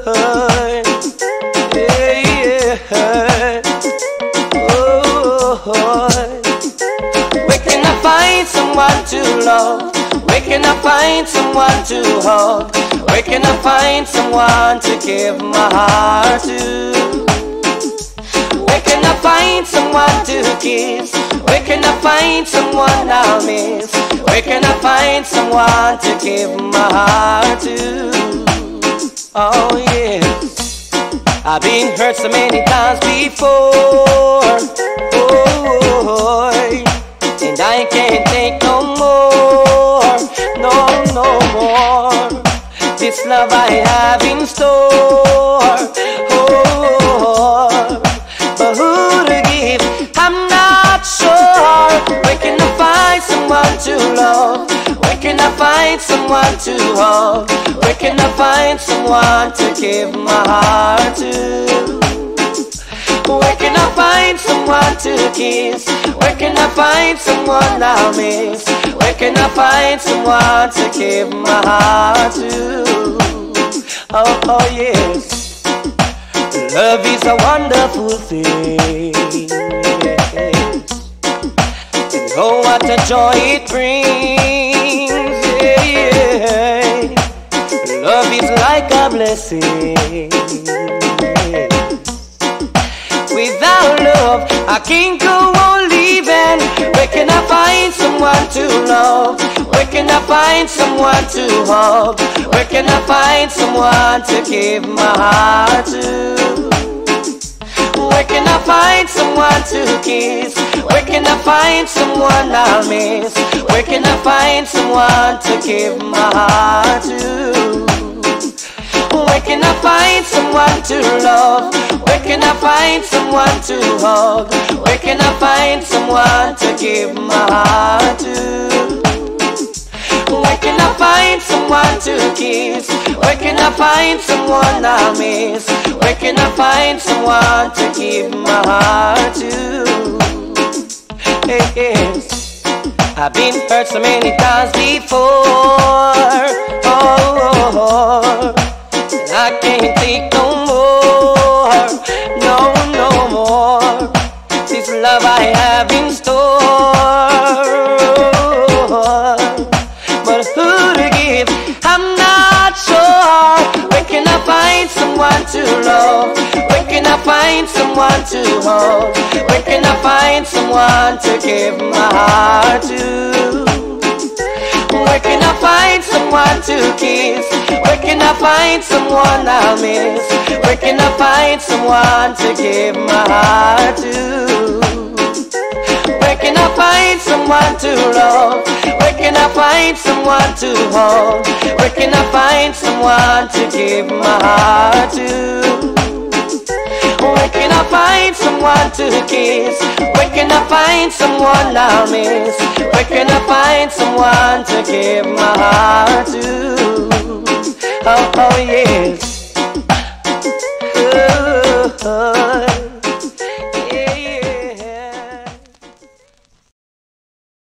yeah, yeah. Oh, where can I find someone to love? Where can I find someone to hug? Where can I find someone to give my heart to? Where can I find someone to kiss? Where can I find someone I'll miss? Where can I find someone to give my heart to? Oh yes, I've been hurt so many times before, oh, and I can't take no more, no more. This love I have in store, oh, but who to give, I'm not sure. Where can I find someone to love? Where can I find someone to hug? Where can I find someone to give my heart to? Where can I find someone to kiss? Where can I find someone I'll miss? Where can I find someone to give my heart to? Oh yes, love is a wonderful thing. And oh, what a joy it brings. Yeah. Love is like a blessing. Without love, I can't go on living. Where can I find someone to love? Where can I find someone to hug? Where can I find someone to give my heart to? Where can I find someone to kiss? Where can I find someone I'll miss? Where can I find someone to give my heart to? Where can I find someone to love? Where can I find someone to hug? Where can I find someone to give my heart to? Where can I find someone to kiss? Where can I find someone I'll miss? Where can I find someone to give my heart to? Yes, I've been hurt so many times before, oh, I can't take no more, no more. This love I have in store, but who to give, I'm not sure. Where can I find someone to love? Where can I find someone to hug? Where can I find someone to give my heart to? Where can I find someone to kiss? Where can I find someone I'll miss? Where can I find someone to give my heart to? Where can I find someone to love? Where can I find someone to hug? Where can I find someone to give my heart to? Where can I find someone to kiss? Where can I find someone I'll miss? Where can I find someone to give my heart to?